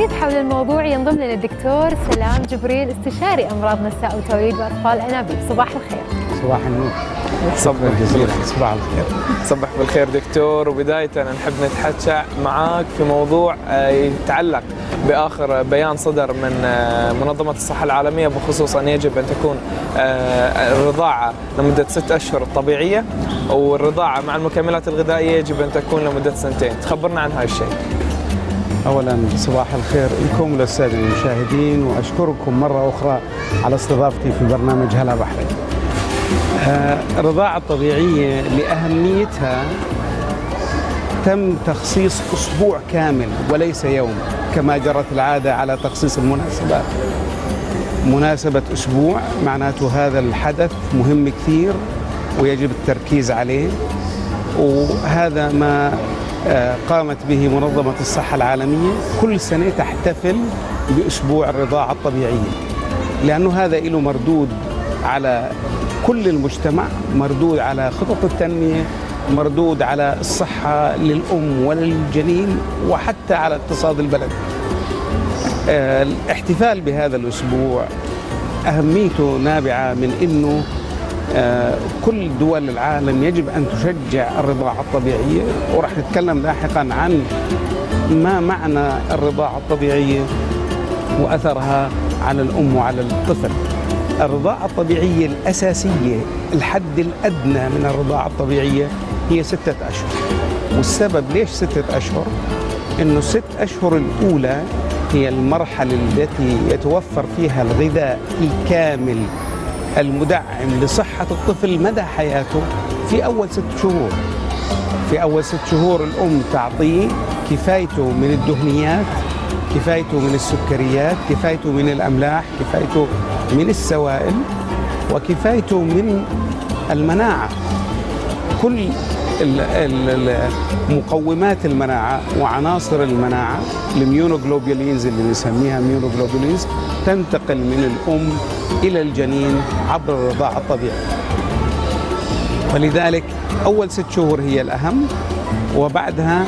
للحديث حول الموضوع ينضم لنا الدكتور سلام جبريل، استشاري أمراض نساء وتوليد وأطفال أنابيب. صباح الخير. صباح النور. صباح جزيلا. صباح الخير. صبح بالخير دكتور. وبداية نحب نتحدث معاك في موضوع يتعلق بآخر بيان صدر من منظمة الصحة العالمية بخصوص أن يجب أن تكون الرضاعة لمدة 6 أشهر طبيعية، والرضاعة مع المكملات الغذائية يجب أن تكون لمدة 2 سنين. تخبرنا عن هذا الشيء. أولا صباح الخير لكم وللسادة المشاهدين، وأشكركم مرة أخرى على استضافتي في برنامج هلا بحرين. الرضاعة الطبيعية لأهميتها تم تخصيص أسبوع كامل وليس يوم كما جرت العادة على تخصيص المناسبات. مناسبة أسبوع معناته هذا الحدث مهم كثير ويجب التركيز عليه، وهذا ما قامت به منظمة الصحة العالمية. كل سنة تحتفل بأسبوع الرضاعة الطبيعية، لأنه هذا له مردود على كل المجتمع، مردود على خطط التنمية، مردود على الصحة للأم وللجنين، وحتى على اقتصاد البلد. الاحتفال بهذا الأسبوع أهميته نابعة من أنه كل دول العالم يجب أن تشجع الرضاعة الطبيعية، ورح نتكلم لاحقا عن ما معنى الرضاعة الطبيعية وأثرها على الأم وعلى الطفل. الرضاعة الطبيعية الأساسية، الحد الأدنى من الرضاعة الطبيعية هي 6 أشهر. والسبب ليش 6 أشهر؟ إنه 6 أشهر الأولى هي المرحلة التي يتوفر فيها الغذاء الكامل المدعم لصحة الطفل مدى حياته في أول 6 شهور. في أول 6 شهور الأم تعطيه كفايته من الدهنيات، كفايته من السكريات، كفايته من الأملاح، كفايته من السوائل، وكفايته من المناعة. كل مقومات المناعة وعناصر المناعة، الميونوغلوبولينز اللي بنسميها ميونوغلوبولينز، تنتقل من الأم إلى الجنين عبر الرضاعة الطبيعية. ولذلك أول 6 شهور هي الأهم، وبعدها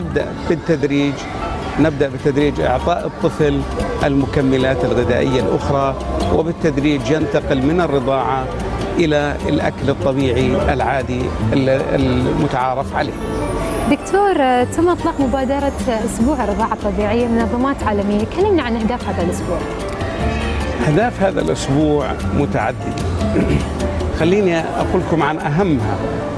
نبدأ بالتدريج إعطاء الطفل المكملات الغذائية الأخرى، وبالتدريج ينتقل من الرضاعة إلى الأكل الطبيعي العادي المتعارف عليه. دكتور، تم إطلاق مبادرة أسبوع الرضاعة الطبيعية من منظمات عالمية، كلمنا عن أهداف هذا الأسبوع. أهداف هذا الأسبوع متعددة. خليني أقول لكم عن أهمها.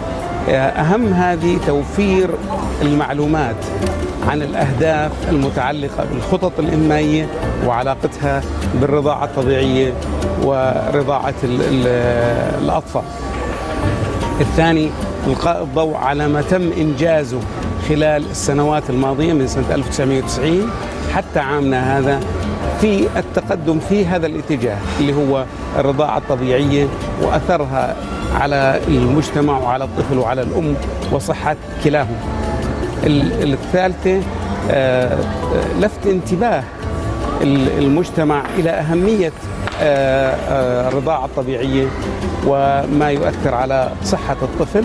أهم هذه توفير المعلومات عن الأهداف المتعلقة بالخطط الإنمائية وعلاقتها بالرضاعة الطبيعية ورضاعة الأطفال. الثاني إلقاء الضوء على ما تم إنجازه خلال السنوات الماضية من سنة 1990 حتى عامنا هذا في التقدم في هذا الاتجاه اللي هو الرضاعة الطبيعية وأثرها على المجتمع وعلى الطفل وعلى الأم وصحة كلاهما. الثالثة لفت انتباه المجتمع إلى أهمية الرضاعة الطبيعية وما يؤثر على صحة الطفل.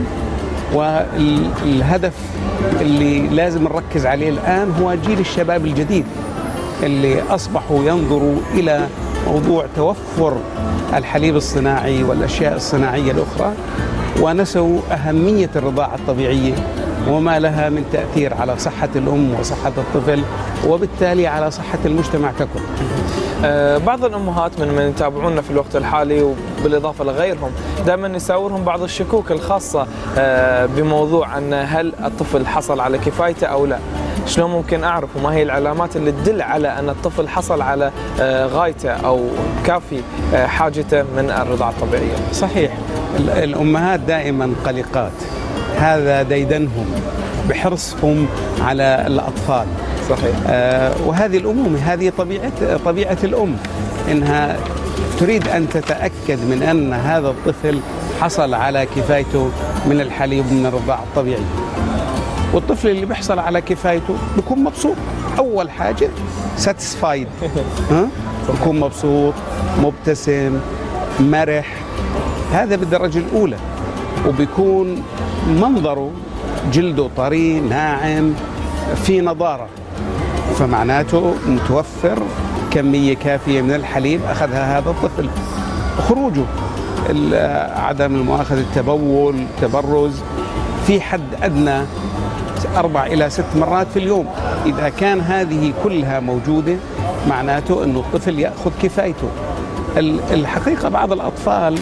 والهدف اللي لازم نركز عليه الآن هو جيل الشباب الجديد اللي أصبحوا ينظروا إلى موضوع توفر الحليب الصناعي والأشياء الصناعية الأخرى، ونسوا أهمية الرضاعة الطبيعية وما لها من تأثير على صحة الأم وصحة الطفل وبالتالي على صحة المجتمع ككل. بعض الأمهات من يتابعونا في الوقت الحالي وبالإضافة لغيرهم دائما يساورهم بعض الشكوك الخاصة بموضوع أن هل الطفل حصل على كفايته أو لا. شلون ممكن أعرف وما هي العلامات اللي تدل على أن الطفل حصل على غايته أو كافي حاجته من الرضاعة الطبيعية؟ صحيح، الأمهات دائما قلقات، هذا ديدنهم بحرصهم على الأطفال. صحيح. وهذه الأمومة، هذه طبيعة الأم، إنها تريد أن تتأكد من أن هذا الطفل حصل على كفايته من الحليب من الرضاعة الطبيعية. والطفل اللي بيحصل على كفايته بيكون مبسوط. أول حاجة ساتسفايد، بيكون مبسوط، مبتسم، مرح، هذا بالدرجة الأولى. وبيكون منظره جلده طري ناعم في نضارة. فمعناته متوفر كمية كافية من الحليب أخذها هذا الطفل. خروجه، عدم المؤاخذة، التبول، التبرز، في حد أدنى 4 إلى 6 مرات في اليوم. إذا كان هذه كلها موجودة معناته أنه الطفل يأخذ كفايته. الحقيقة بعض الأطفال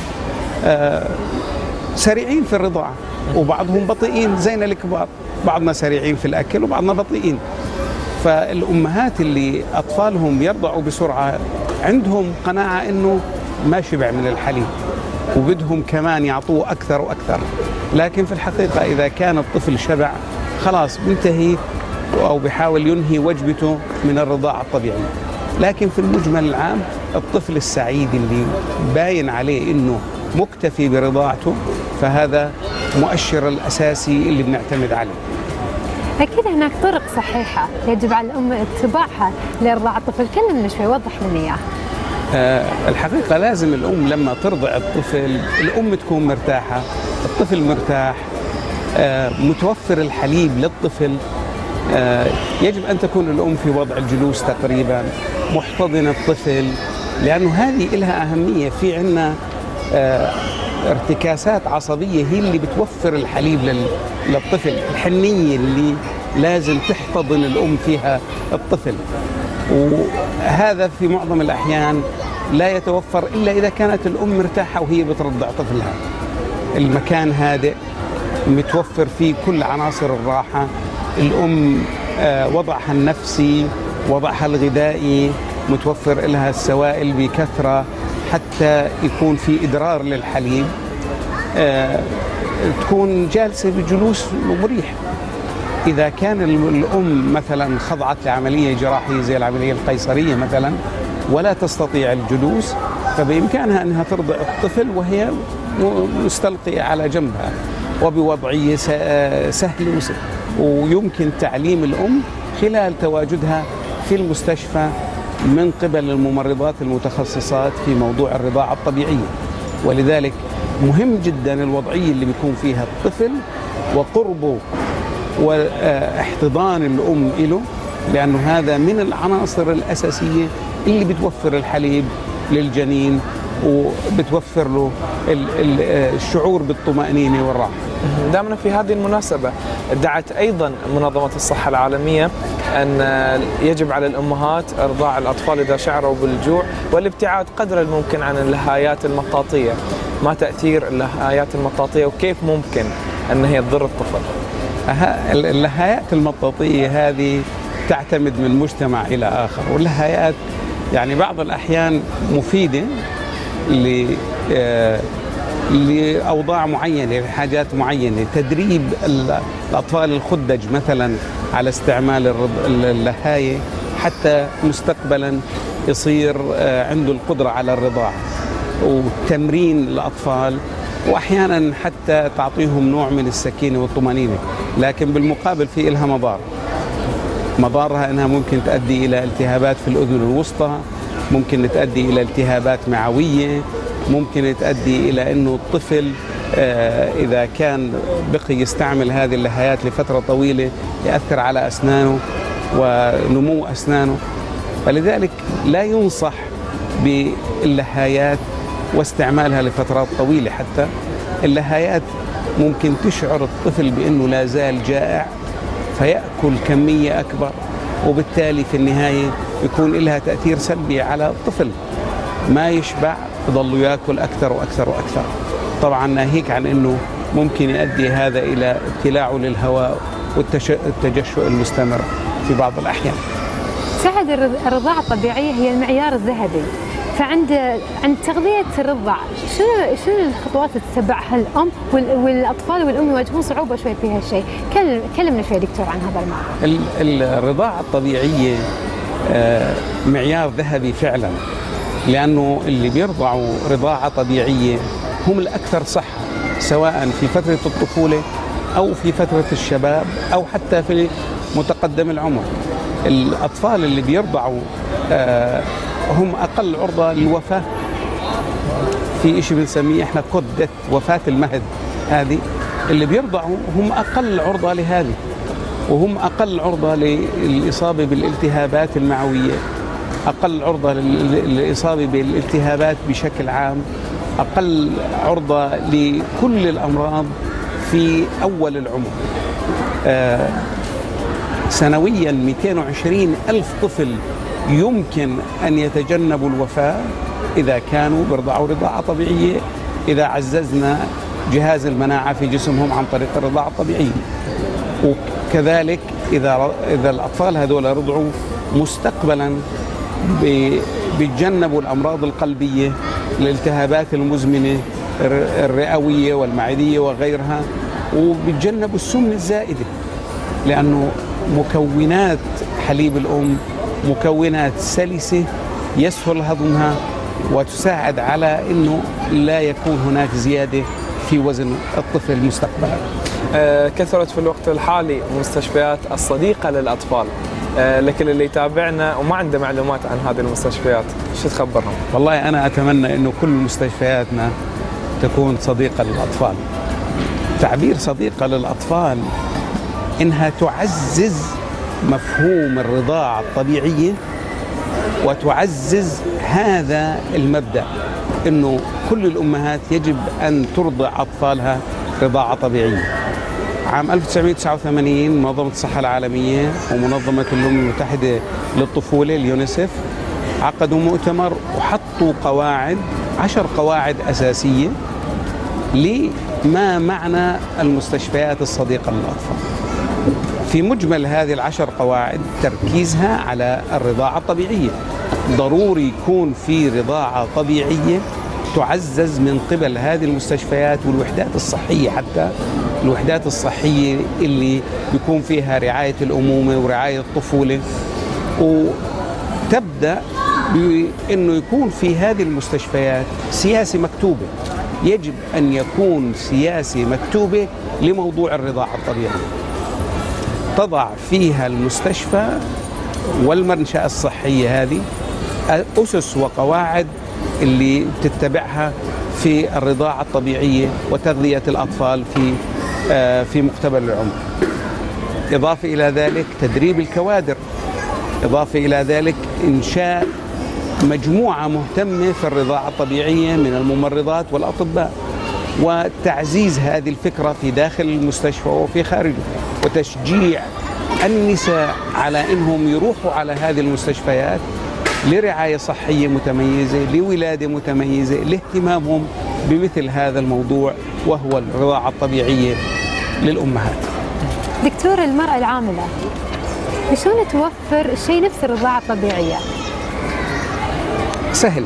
سريعين في الرضاعة وبعضهم بطيئين زينا الكبار، بعضنا سريعين في الأكل وبعضنا بطيئين. فالأمهات اللي أطفالهم يرضعوا بسرعة عندهم قناعة أنه ما شبع من الحليب وبدهم كمان يعطوه أكثر وأكثر، لكن في الحقيقة إذا كان الطفل شبع خلاص بينتهي أو بيحاول ينهي وجبته من الرضاعة الطبيعية. لكن في المجمل العام الطفل السعيد اللي باين عليه أنه مكتفي برضاعته فهذا مؤشر الأساسي اللي بنعتمد عليه. أكيد هناك طرق صحيحة يجب على الأم اتباعها لإرضاع الطفل، كلمنا شوي، وضح لنا إياه. الحقيقة لازم الأم لما ترضع الطفل الأم تكون مرتاحة، الطفل مرتاح، متوفر الحليب للطفل. يجب أن تكون الأم في وضع الجلوس تقريبا، محتضنة الطفل، لأنه هذه لها أهمية. في عنا ارتكاسات عصبية هي اللي بتوفر الحليب للطفل، الحنية اللي لازم تحتضن الأم فيها الطفل، وهذا في معظم الأحيان لا يتوفر إلا إذا كانت الأم مرتاحة وهي بترضع طفلها. المكان هادئ متوفر فيه كل عناصر الراحة، الأم وضعها النفسي، وضعها الغذائي، متوفر لها السوائل بكثرة حتى يكون في إدرار للحليب، تكون جالسة بجلوس مريح. إذا كان الأم مثلا خضعت لعملية جراحية زي العملية القيصرية مثلا ولا تستطيع الجلوس، فبإمكانها أنها ترضع الطفل وهي مستلقية على جنبها وبوضعية سهلة، ويمكن تعليم الأم خلال تواجدها في المستشفى من قبل الممرضات المتخصصات في موضوع الرضاعة الطبيعية. ولذلك مهم جدا الوضعية اللي بيكون فيها الطفل وقربه واحتضان الأم له، لأنه هذا من العناصر الأساسية اللي بتوفر الحليب للجنين وبتوفر له الشعور بالطمأنينة والراحة. دامنا في هذه المناسبة، دعت أيضا منظمة الصحة العالمية أن يجب على الأمهات إرضاع الأطفال إذا شعروا بالجوع والابتعاد قدر الممكن عن اللهايات المطاطية. ما تأثير اللهايات المطاطية وكيف ممكن أن هي تضر الطفل؟ اللهايات المطاطية هذه تعتمد من مجتمع إلى آخر، واللهايات يعني بعض الأحيان مفيدة لأوضاع معينة، لحاجات معينة، تدريب الأطفال الخدج مثلا على استعمال اللهاية حتى مستقبلا يصير عنده القدرة على الرضاعة، وتمرين الأطفال، وأحيانا حتى تعطيهم نوع من السكينة والطمأنينة. لكن بالمقابل في إلها مضارها أنها ممكن تؤدي إلى التهابات في الأذن الوسطى، ممكن تؤدي إلى التهابات معوية، ممكن تؤدي إلى أنه الطفل إذا كان بقي يستعمل هذه اللهايات لفترة طويلة يأثر على أسنانه ونمو أسنانه. فلذلك لا ينصح باللهايات واستعمالها لفترات طويلة. حتى اللهايات ممكن تشعر الطفل بأنه لا زال جائع فيأكل كمية أكبر، وبالتالي في النهاية يكون لها تأثير سلبي على الطفل، ما يشبع، يضل يأكل أكثر وأكثر وأكثر. طبعا ناهيك عن أنه ممكن يؤدي هذا إلى ابتلاعه للهواء والتجشؤ المستمر في بعض الأحيان. سعد، الرضاعة الطبيعية هي المعيار الذهبي، فعند تغذية الرضع شنو الخطوات اللي تتبعها الأم والأطفال والأم يواجهون صعوبة شوي في هالشيء؟ كلمنا شوي دكتور عن هذا الموضوع. الرضاعة الطبيعية معيار ذهبي فعلا، لأنه اللي بيرضعوا رضاعة طبيعية هم الأكثر صحة، سواء في فترة الطفولة أو في فترة الشباب أو حتى في متقدم العمر. الأطفال اللي بيرضعوا هم أقل عرضة للوفاة، في إشي بنسميه إحنا وفاة المهد، هذه اللي بيرضعوا هم أقل عرضة لهذه. وهم أقل عرضة للإصابة بالالتهابات المعوية، أقل عرضة للإصابة بالالتهابات بشكل عام، أقل عرضة لكل الأمراض في أول العمر. سنويا 220 ألف طفل يمكن أن يتجنبوا الوفاة إذا كانوا بيرضعوا رضاعة طبيعية، إذا عززنا جهاز المناعة في جسمهم عن طريق الرضاعة الطبيعية. وكذلك إذا الأطفال هذول رضعوا مستقبلا بيتجنبوا الأمراض القلبية، الالتهابات المزمنة الرئوية والمعدية وغيرها، وبيتجنبوا السمنة الزائدة، لأنه مكونات حليب الأم مكونات سلسة يسهل هضمها وتساعد على أنه لا يكون هناك زيادة في وزن الطفل مستقبلا. كثرت في الوقت الحالي المستشفيات الصديقة للأطفال، لكن اللي يتابعنا وما عنده معلومات عن هذه المستشفيات شو تخبرهم؟ والله أنا أتمنى أنه كل مستشفياتنا تكون صديقة للأطفال. تعبير صديقة للأطفال إنها تعزز مفهوم الرضاعة الطبيعية وتعزز هذا المبدأ إنه كل الأمهات يجب أن ترضع أطفالها رضاعة طبيعية. عام 1989 منظمة الصحة العالمية ومنظمة الأمم المتحدة للطفولة اليونيسف عقدوا مؤتمر وحطوا قواعد 10 قواعد أساسية لما معنى المستشفيات الصديقة للأطفال. في مجمل هذه ال10 قواعد تركيزها على الرضاعة الطبيعية. ضروري يكون في رضاعة طبيعية تعزز من قبل هذه المستشفيات والوحدات الصحية، حتى الوحدات الصحية اللي بيكون فيها رعاية الأمومة ورعاية الطفولة. وتبدأ بأنه يكون في هذه المستشفيات سياسة مكتوبة، يجب أن يكون سياسة مكتوبة لموضوع الرضاعة الطبيعية، تضع فيها المستشفى والمنشأة الصحية هذه أسس وقواعد اللي تتبعها في الرضاعة الطبيعية وتغذية الأطفال في مقتبل العمر. إضافة إلى ذلك تدريب الكوادر، إضافة إلى ذلك إنشاء مجموعة مهتمة في الرضاعة الطبيعية من الممرضات والأطباء، وتعزيز هذه الفكرة في داخل المستشفى وفي خارجه، وتشجيع النساء على أنهم يروحوا على هذه المستشفيات لرعاية صحية متميزة، لولادة متميزة، لاهتمامهم بمثل هذا الموضوع وهو الرضاعة الطبيعية للأمهات. دكتور، المرأة العاملة شلون توفر شيء نفس الرضاعة الطبيعية؟ سهل.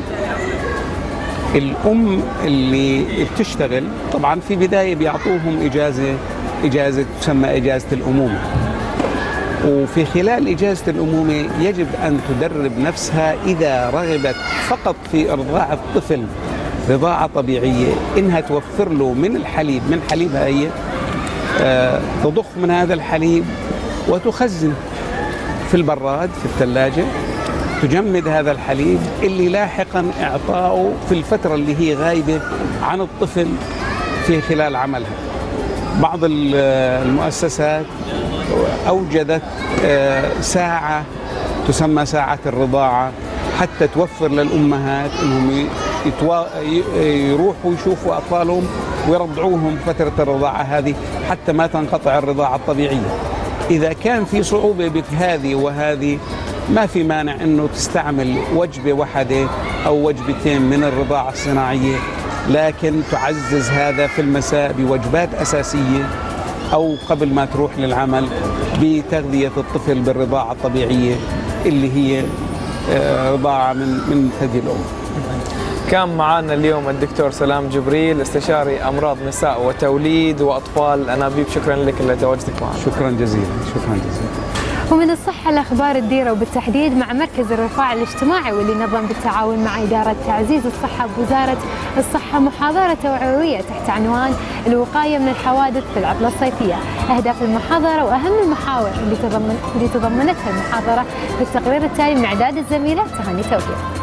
الأم اللي بتشتغل طبعا في بداية بيعطوهم إجازة تسمى إجازة الأمومة، وفي خلال إجازة الأمومة يجب أن تدرب نفسها إذا رغبت فقط في إرضاع الطفل رضاعة طبيعية إنها توفر له من الحليب، من حليبها هي، تضخ من هذا الحليب وتخزن في البراد في الثلاجة، تجمد هذا الحليب اللي لاحقا إعطاؤه في الفترة اللي هي غايبة عن الطفل في خلال عملها. بعض المؤسسات أوجدت ساعة تسمى ساعة الرضاعة حتى توفر للأمهات أنهم يروحوا يشوفوا أطفالهم ويرضعوهم فترة الرضاعة هذه حتى ما تنقطع الرضاعة الطبيعية. إذا كان في صعوبة بهذه وهذه ما في مانع أنه تستعمل وجبة واحدة أو وجبتين من الرضاعة الصناعية، لكن تعزز هذا في المساء بوجبات أساسية أو قبل ما تروح للعمل بتغذية الطفل بالرضاعة الطبيعية اللي هي رضاعة من ثدي الأم. كان معنا اليوم الدكتور سلام جبريل، استشاري أمراض نساء وتوليد وأطفال الأنابيب. شكرا لك لتواجدك معنا. شكرا جزيلا. شكرا جزيلا. ومن الصحة الأخبار الديرة وبالتحديد مع مركز الرفاع الاجتماعي واللي نظم بالتعاون مع إدارة تعزيز الصحة بوزارة الصحة محاضرة توعوية تحت عنوان الوقاية من الحوادث في العطلة الصيفية. أهداف المحاضرة وأهم المحاور اللي تضمنتها المحاضرة في التقرير التالي من إعداد الزميلة تهاني توفيق.